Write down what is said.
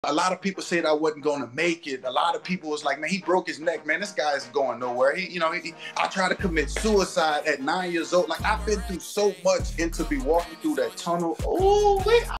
A lot of people said I wasn't going to make it. A lot of people was like, man, he broke his neck, man. This guy is going nowhere. I tried to commit suicide at 9 years old. Like, I've been through so much, and to be walking through that tunnel, oh, wait.